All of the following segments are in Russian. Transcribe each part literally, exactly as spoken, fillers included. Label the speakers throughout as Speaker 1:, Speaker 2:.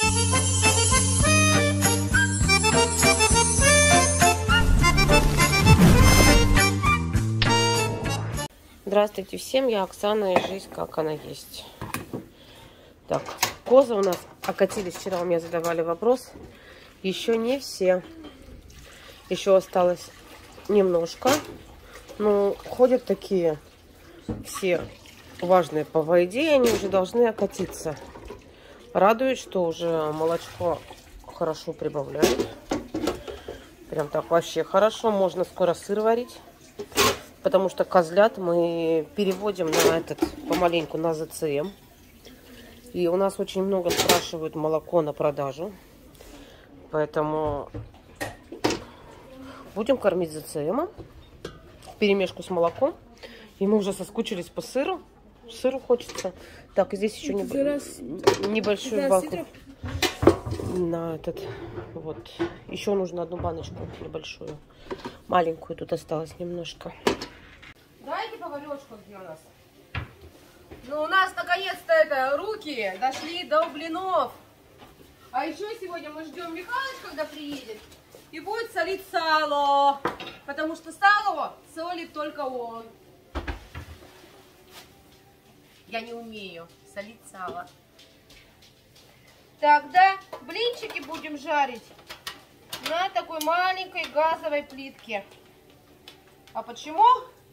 Speaker 1: Здравствуйте всем, я Оксана, и жизнь как она есть. Так, козы у нас окатились, вчера у меня задавали вопрос. Еще не все. Еще осталось немножко. Но ходят такие все важные по воде, они уже должны окатиться. Радует, что уже молочко хорошо прибавляет. Прям так вообще хорошо. Можно скоро сыр варить. Потому что козлят мы переводим на этот помаленьку на зэ цэ эм. И у нас очень много спрашивают молоко на продажу. Поэтому будем кормить зэ цэ эм в перемешку с молоком. И мы уже соскучились по сыру. Сыру хочется. Так, здесь еще не... небольшой вакуум. На этот вот. Еще нужно одну баночку небольшую. Маленькую тут осталось немножко. Дайте поварешку, где у нас? Ну, у нас наконец-то это руки дошли до блинов. А еще сегодня мы ждем Михалыч, когда приедет. И будет солить сало. Потому что сало солит только он. Я не умею солить сало. Тогда блинчики будем жарить на такой маленькой газовой плитке. А почему?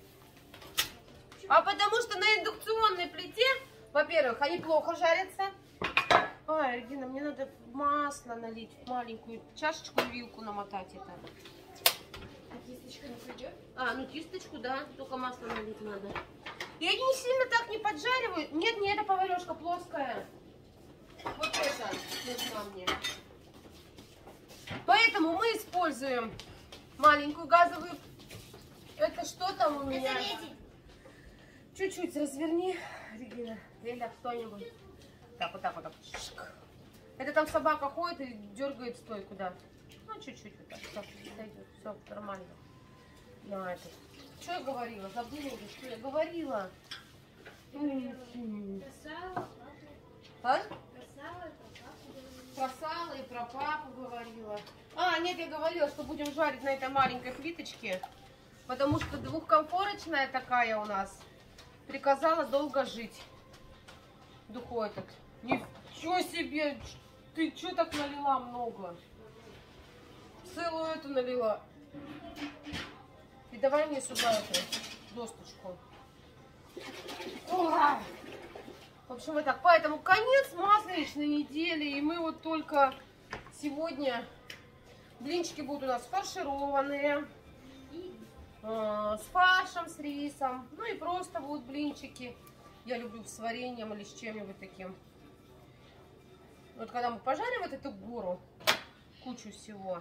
Speaker 1: А потому что на индукционной плите, во-первых, они плохо жарятся. Ой, Регина, мне надо масло налить в маленькую чашечку и вилку намотать это.
Speaker 2: А кисточка не придет?
Speaker 1: А, ну кисточку, да, только масло налить надо. И они не сильно так не поджаривают. Нет, не эта поварешка плоская. Вот это нужна мне. Поэтому мы используем маленькую газовую. Это что там у меня? Чуть-чуть разверни, Регина. Или кто-нибудь. Так, вот так вот. Так. Это там собака ходит и дергает стойку, да. Ну, чуть-чуть вот так. Все, сойдет. Все нормально. На это. Что я говорила? Забыла уже, что я говорила. А? Про сало и про папу говорила. А, нет, я говорила, что будем жарить на этой маленькой плиточке. Потому что двухкомфорочная такая у нас приказала долго жить. Духу этот. Ничего себе! Ты что так налила много? Целую эту налила. И давай мне сюда эту досточку. Ура! В общем, вот так. Поэтому конец масленичной недели. И мы вот только сегодня... Блинчики будут у нас фаршированные. Э, с фаршем, с рисом. Ну и просто будут блинчики. Я люблю с вареньем или с чем-нибудь таким. Вот когда мы пожарим вот эту гору, кучу всего.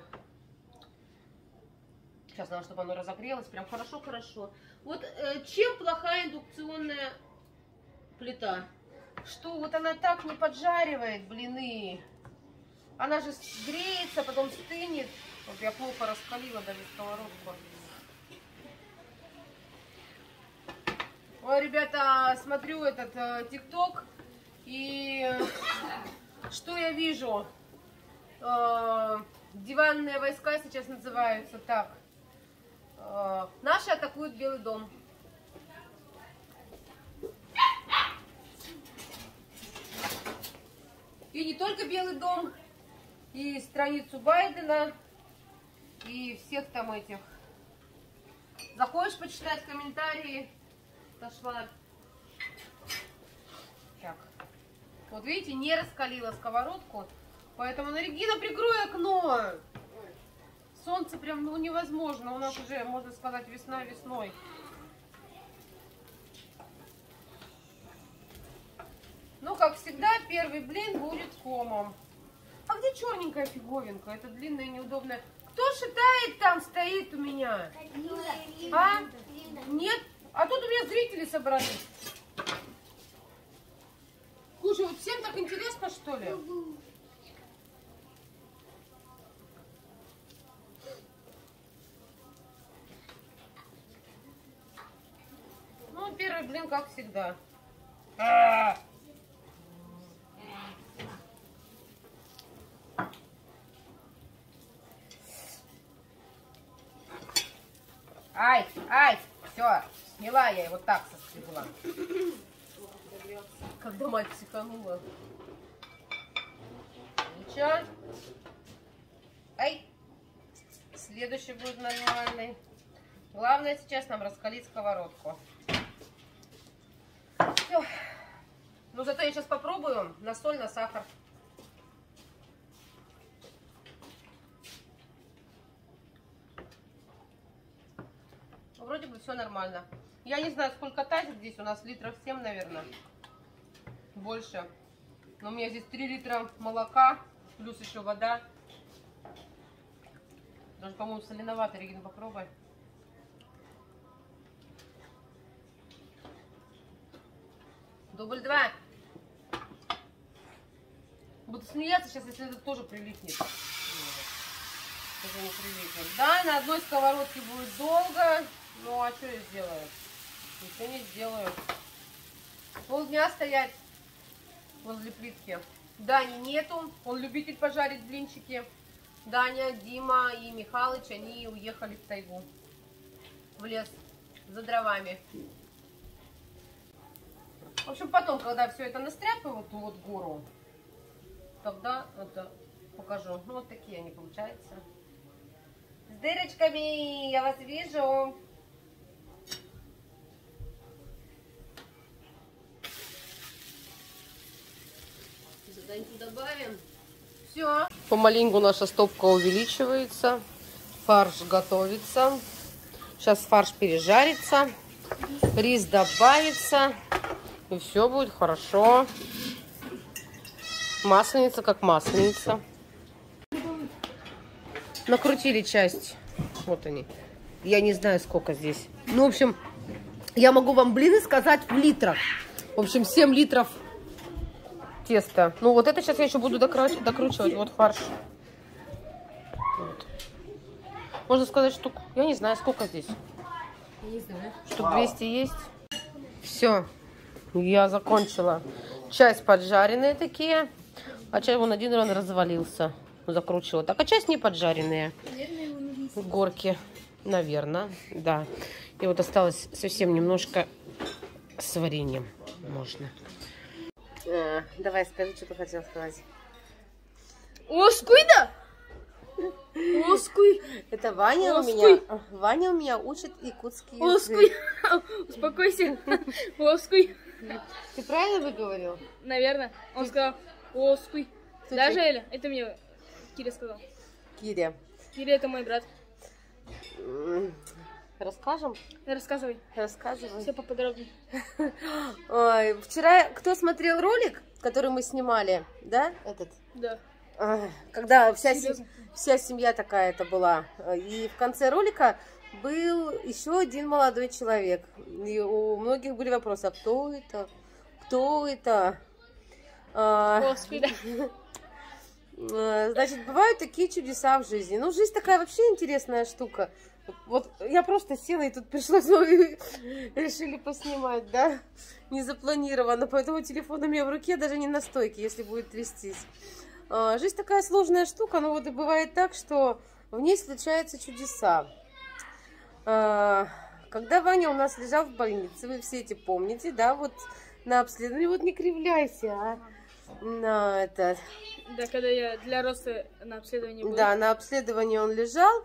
Speaker 1: Сейчас надо, чтобы оно разогрелось. Прям хорошо-хорошо. Вот э, чем плохая индукционная плита? Что вот она так не поджаривает блины. Она же греется, потом стынет. Вот я плохо раскалила даже сковородку. Ой, ребята, смотрю этот ТикТок. Э, и что я вижу? Э, диванные войска сейчас называются так. Э, наши атакуют Белый дом. И не только Белый дом, и страницу Байдена, и всех там этих. Заходишь почитать комментарии, пошла. Так. Вот видите, не раскалила сковородку, поэтому, на Регина, прикрой окно. Солнце прям, ну, невозможно, у нас уже, можно сказать, весна весной. Ну, как всегда, первый блин будет комом. А где черненькая фиговинка? Это длинная, неудобная. Кто шитает там, стоит у меня? А? Нет? А тут у меня зрители собрались. Слушай, вот всем так интересно, что ли? Ну, первый блин, как всегда. Ай, ай, все, сняла я его так соскребла. Когда мать психанула. Ничего. Ай, следующий будет нормальный. Главное сейчас нам раскалить сковородку. Всё. Ну зато я сейчас попробую на соль, на сахар. Вроде бы все нормально. Я не знаю, сколько тазик здесь. У нас литров семь, наверное. Больше. Но у меня здесь три литра молока. Плюс еще вода. Даже, по-моему, соленовато. Регина, попробуй. Дубль два. Буду смеяться сейчас, если это тоже прилипнет. Это не прилипнет. Да, на одной сковородке будет долго. Ну, а что я сделаю? Ничего не сделаю. Полдня стоять возле плитки. Дани нету. Он любитель пожарить блинчики. Даня, Дима и Михалыч, они уехали в тайгу. В лес за дровами. В общем, потом, когда все это настряпаю, вот ту вот гору, тогда это покажу. Ну, вот такие они получаются. С дырочками, я вас вижу. Заданьку добавим. Все. Помаленьку наша стопка увеличивается. Фарш готовится. Сейчас фарш пережарится. Рис добавится. И все будет хорошо. Масленица как масленица. Накрутили часть. Вот они. Я не знаю, сколько здесь. Ну, в общем, я могу вам блины сказать в литрах. В общем, семь литров теста. Ну, вот это сейчас я еще буду докручивать. докручивать. Вот фарш. Вот. Можно сказать, штук... Я не знаю, сколько здесь.
Speaker 2: Не знаю.
Speaker 1: Штук двести есть. Все. Я закончила. Часть поджаренные такие. А часть вон один ран развалился. Закручивала. Так, а часть не поджаренные. Горки. Наверное, да. И вот осталось совсем немножко с вареньем. Можно. А, давай, скажи, что ты хотел сказать.
Speaker 2: Оскуй, да? Оскуй.
Speaker 1: Это Ваня
Speaker 2: Оскуй.
Speaker 1: у меня. Ваня у меня учит якутский язык.
Speaker 2: Оскуй. Успокойся. Оскуй.
Speaker 1: Ты правильно выговорил?
Speaker 2: Наверное. Он сказал Оскуй.
Speaker 1: Слушай.
Speaker 2: Даже Эля. Это мне Киря сказал.
Speaker 1: Киря.
Speaker 2: Киря это мой брат.
Speaker 1: М, Расскажем?
Speaker 2: Рассказывай.
Speaker 1: Рассказывай.
Speaker 2: Все поподробнее.
Speaker 1: Ой, вчера кто смотрел ролик, который мы снимали, да, этот?
Speaker 2: Да.
Speaker 1: Ай, когда вся, се-
Speaker 2: Серьезно?
Speaker 1: вся семья такая-то была. И в конце ролика был еще один молодой человек. И у многих были вопросы, а кто это? Кто это? А,
Speaker 2: Оскуй, да.
Speaker 1: э, Значит, бывают такие чудеса в жизни. Ну, жизнь такая вообще интересная штука. Вот я просто села, и тут пришлось, ну, и решили поснимать, да, незапланированно, поэтому телефон у меня в руке, даже не на стойке, если будет трястись. А, жизнь такая сложная штука, но вот и бывает так, что в ней случаются чудеса. А, когда Ваня у нас лежал в больнице, вы все эти помните, да, вот на обследовании, вот не кривляйся, а, на это...
Speaker 2: Да, когда я для роста на обследовании была.
Speaker 1: Да, на обследовании он лежал.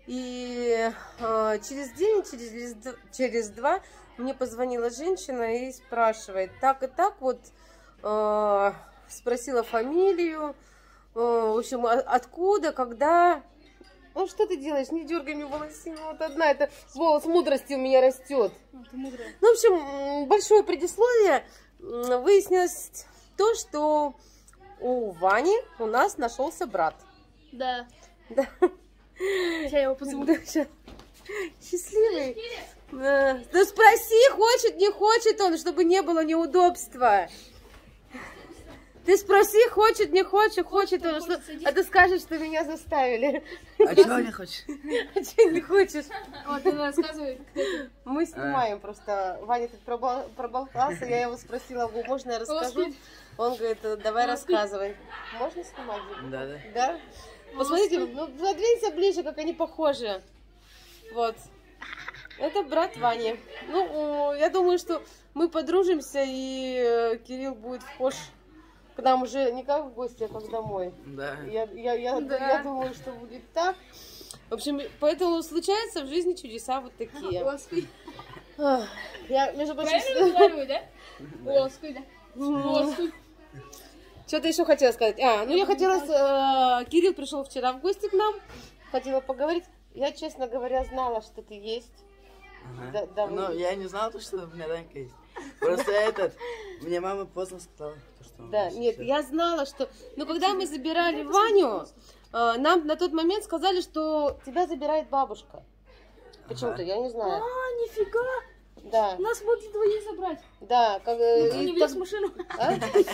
Speaker 1: И э, через день, через, через два мне позвонила женщина и спрашивает, так и так вот, э, спросила фамилию, э, в общем, а, откуда, когда. Ну, что ты делаешь? Не дергай мне волосину, вот одна, это волос мудрости у меня растет.
Speaker 2: Ну, ты мудрая.
Speaker 1: Ну, в общем, большое предисловие. Выяснилось то, что у Вани у нас нашелся брат.
Speaker 2: Да.
Speaker 1: Да.
Speaker 2: Сейчас я его позову.
Speaker 1: Да, щас. Счастливый. Да. Да спроси, хочет, не хочет он, чтобы не было неудобства. Ты спроси, хочет, не хочет, хочет он, что... А ты скажешь, что меня заставили.
Speaker 3: А чего не хочешь?
Speaker 1: А чего не хочешь?
Speaker 2: Вот, ты рассказывай.
Speaker 1: Мы снимаем просто. Ваня тут пробол- проболтался, я его спросила, можно я расскажу? Он говорит, давай рассказывай. Можно снимать?
Speaker 3: Да, да.
Speaker 1: Да? Посмотрите, ну, задвинься ближе, как они похожи. Вот. Это брат Вани. Ну, я думаю, что мы подружимся, и Кирилл будет вхож к нам уже не как в гости, а как домой.
Speaker 3: Да.
Speaker 1: Я, я, я,
Speaker 2: Да.
Speaker 1: я думаю, что будет так. В общем, поэтому случаются в жизни чудеса вот такие.
Speaker 2: Лоской.
Speaker 1: Ах, Я, между прочим,
Speaker 2: Правильно разговариваю, да? Лоской, да? Лоской.
Speaker 1: что-то еще хотела сказать. А, ну я хотела... э, Кирилл пришел вчера в гости к нам. Хотела поговорить. Я, честно говоря, знала, что ты есть.
Speaker 3: Ага.
Speaker 1: Да, да,
Speaker 3: Ну,
Speaker 1: вы-
Speaker 3: я не знал, то, что у меня Данька есть. Просто этот, мне мама поздно сказала, то, что он
Speaker 1: Да,
Speaker 3: есть.
Speaker 1: нет, я знала, что... Ну, когда мы забирали Ваню, э, нам на тот момент сказали, что тебя забирает бабушка. Почему-то,
Speaker 3: Ага.
Speaker 1: я не знаю.
Speaker 2: А, нифига!
Speaker 1: Да,
Speaker 2: Нас могли двоих забрать.
Speaker 1: да. Как, э,
Speaker 2: Ты не
Speaker 1: и
Speaker 2: влез
Speaker 1: так-
Speaker 2: в машину.
Speaker 1: А?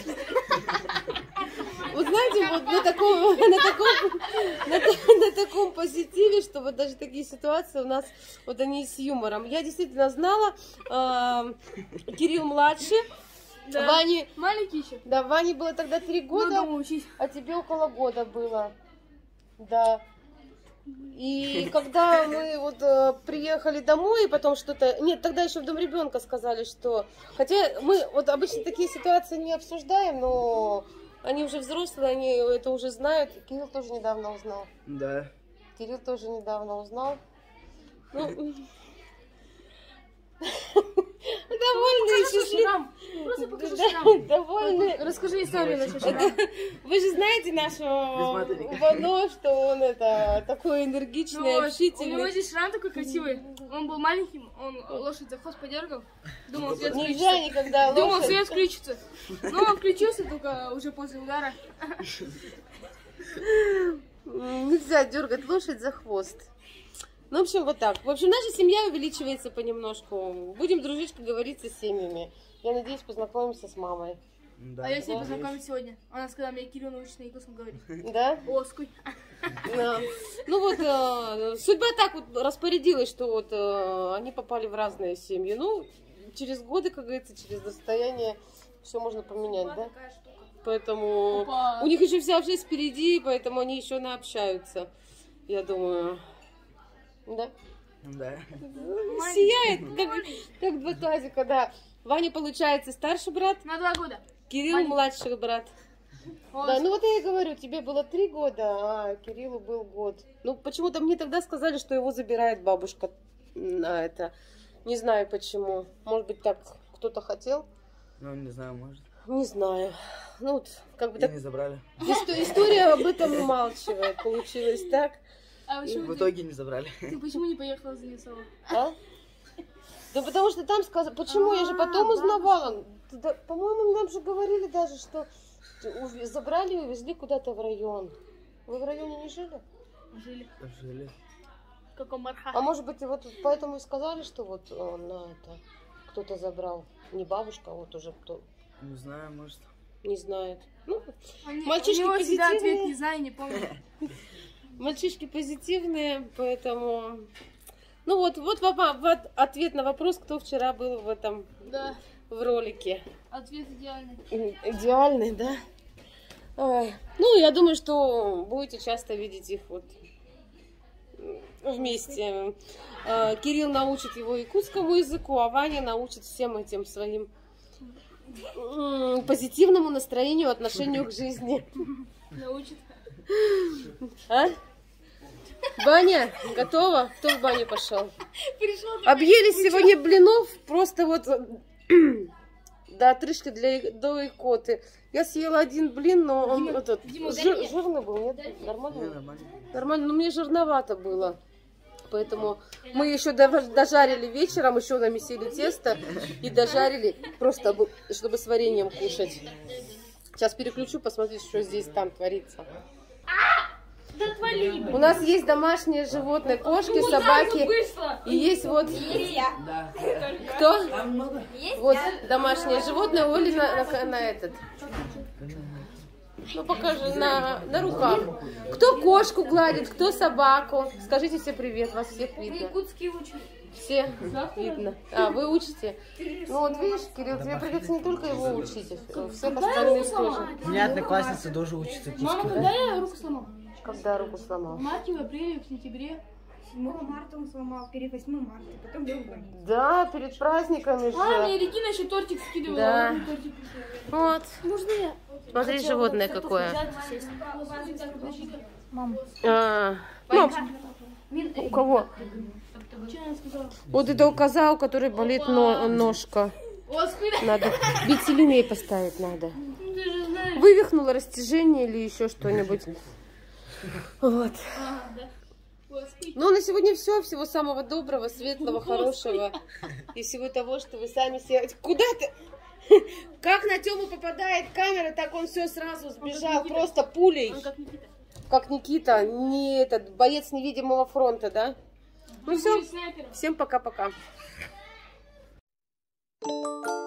Speaker 1: Вот знаете, вот на таком, на таком, на, та- на таком позитиве, что вот даже такие ситуации у нас, вот они с юмором. Я действительно знала, э, Кирилл младший,
Speaker 2: Да.
Speaker 1: Ване,
Speaker 2: Маленький еще.
Speaker 1: да, Ване было тогда три
Speaker 2: Ну,
Speaker 1: года,
Speaker 2: дома учись.
Speaker 1: а тебе около года было. Да. И когда мы вот э, приехали домой, и потом что-то... Нет, тогда еще в дом ребенка сказали, что... Хотя мы вот обычно такие ситуации не обсуждаем, но они уже взрослые, они это уже знают. Кирилл тоже недавно узнал.
Speaker 3: Да.
Speaker 1: Кирилл тоже недавно узнал. Ну... Довольные
Speaker 2: Покажи
Speaker 1: шишли.
Speaker 2: шрам. Просто покажи шрам.
Speaker 1: Довольные.
Speaker 2: Расскажи историю насчет шрама.
Speaker 1: Вы же знаете нашего
Speaker 3: Без матери.
Speaker 1: Вано, что он это такой энергичный,
Speaker 2: Ну, вот, у
Speaker 1: общительный.
Speaker 2: него здесь шрам такой красивый. Он был маленьким, он лошадь за хвост подергал. Думал, свет
Speaker 1: Нельзя
Speaker 2: включится.
Speaker 1: никогда
Speaker 2: Думал,
Speaker 1: лошадь.
Speaker 2: свет включится. Но он включился только уже после удара.
Speaker 1: М, Нельзя дергать лошадь за хвост. Ну, в общем, вот так. В общем, наша семья увеличивается понемножку. Будем дружить, как говорится, с семьями. Я надеюсь, познакомимся с мамой.
Speaker 3: Да.
Speaker 2: А я с ней
Speaker 1: Да.
Speaker 2: познакомилась сегодня. Она сказала, мне Кирилл научит на иглусом говорить.
Speaker 1: Да?
Speaker 2: Лоской.
Speaker 1: Да. Ну вот, э, судьба так вот распорядилась, что вот э, они попали в разные семьи. Ну, через годы, как говорится, через расстояние все можно поменять, да? Поэтому
Speaker 2: Опа.
Speaker 1: у них еще вся жизнь впереди, поэтому они еще наобщаются, я думаю. Да?
Speaker 3: Да.
Speaker 1: Сияет, как, как два тазика, да. Ваня, получается, старший брат,
Speaker 2: На два года.
Speaker 1: Кирилл
Speaker 2: Маленький.
Speaker 1: младший брат.
Speaker 2: Вот.
Speaker 1: Да, ну вот я и говорю, тебе было три года, а Кириллу был год. Ну, почему-то мне тогда сказали, что его забирает бабушка на это. Не знаю почему. Может быть, так кто-то хотел?
Speaker 3: Ну, не знаю, может.
Speaker 1: Не знаю. Ну, вот, как бы
Speaker 3: И
Speaker 1: так...
Speaker 3: не забрали.
Speaker 1: Исто- История об этом умалчивает. Получилось так.
Speaker 2: А
Speaker 3: В
Speaker 2: почему ты,
Speaker 3: итоге не забрали.
Speaker 2: ты почему не поехала за Несова?
Speaker 1: А? Да потому что там сказали... Почему? Я же потом
Speaker 2: А,
Speaker 1: узнавала. Да, по-моему, нам же говорили даже, что ув- забрали и увезли куда-то в район. Вы в районе не жили?
Speaker 2: Жили.
Speaker 3: Жили.
Speaker 2: В каком марха?
Speaker 1: А может быть, и вот поэтому и сказали, что вот э, на это кто-то забрал. Не бабушка, а вот уже кто
Speaker 3: Не знаю, может.
Speaker 1: не знает. Ну,
Speaker 2: Они-
Speaker 1: мальчишки
Speaker 2: у него всегда
Speaker 1: позитивные.
Speaker 2: ответ не знаю, не помню.
Speaker 1: мальчишки позитивные, поэтому... Ну вот, вот папа, вот ответ на вопрос, кто вчера был в этом,
Speaker 2: Да,
Speaker 1: в ролике.
Speaker 2: ответ идеальный.
Speaker 1: И- Идеальный, да? Ой. Ну, я думаю, что будете часто видеть их вот вместе. Э, Кирилл научит его якутскому языку, а Ваня научит всем этим своим м, позитивному настроению, отношению к жизни.
Speaker 2: Научит.
Speaker 1: А? Ваня, готова? Кто в баню пошел?
Speaker 2: Пришел
Speaker 1: Объели сегодня блинов, просто вот до отрыжки для, до икоты. Я съела один блин, но он
Speaker 2: Дима,
Speaker 1: этот,
Speaker 2: Дима, дай
Speaker 1: жир-
Speaker 2: мне.
Speaker 1: жирный был, нет?
Speaker 2: Дай мне.
Speaker 1: Нормально?
Speaker 3: Не, нормально.
Speaker 1: Нормально, но мне жирновато было. Поэтому мы еще дов- дожарили вечером, еще намесили тесто и дожарили, просто бу- чтобы с вареньем кушать. Сейчас переключу, посмотреть, что здесь там творится.
Speaker 2: Да отвали,
Speaker 1: У нас есть домашние животные, кошки, собаки. И есть вот...
Speaker 3: Да.
Speaker 1: Кто?
Speaker 3: Там много.
Speaker 1: Вот домашнее животное Оли на, на, на этот. Ну покажи, на, на руках. Кто кошку гладит, кто собаку. Скажите все привет, вас всех видно.
Speaker 2: Якутский учат.
Speaker 1: Все видно. А, вы учите? Ну вот видишь, Кирилл, тебе придется не только его учить, а всех остальных тоже.
Speaker 4: У меня одноклассница тоже учится
Speaker 2: Мама,
Speaker 4: киски.
Speaker 2: когда я руку сломал?
Speaker 1: Когда руку сломал?
Speaker 2: В марте, в апреле, в сентябре.
Speaker 4: седьмого марта он сломал, перед восьмым марта, потом был в больнице.
Speaker 1: Да, перед праздниками же.
Speaker 2: А, мне Регина еще тортик скидывала.
Speaker 1: Да.
Speaker 2: Он тортик прислал.
Speaker 1: Вот.
Speaker 2: Можно я?
Speaker 1: Смотри, животное какое.
Speaker 4: Мам.
Speaker 1: А, мам, у кого?
Speaker 2: Что она сказала?
Speaker 1: Вот это у коза, у которой болит но- ножка.
Speaker 2: Господи.
Speaker 1: Надо бетелиней поставить надо.
Speaker 2: Ну, ты же знаешь.
Speaker 1: Вывихнуло растяжение или еще что-нибудь. Вот.
Speaker 2: А, да. Господи.
Speaker 1: Ну, на сегодня все. Всего самого доброго, светлого, хорошего. И всего того, что вы сами себе... Куда ты? Как на Тему попадает камера, так он все сразу сбежал. Просто пулей.
Speaker 2: Он как Никита.
Speaker 1: Как Никита. Не этот, боец невидимого фронта, да? Ну все.
Speaker 2: Снайпером.
Speaker 1: Всем пока-пока.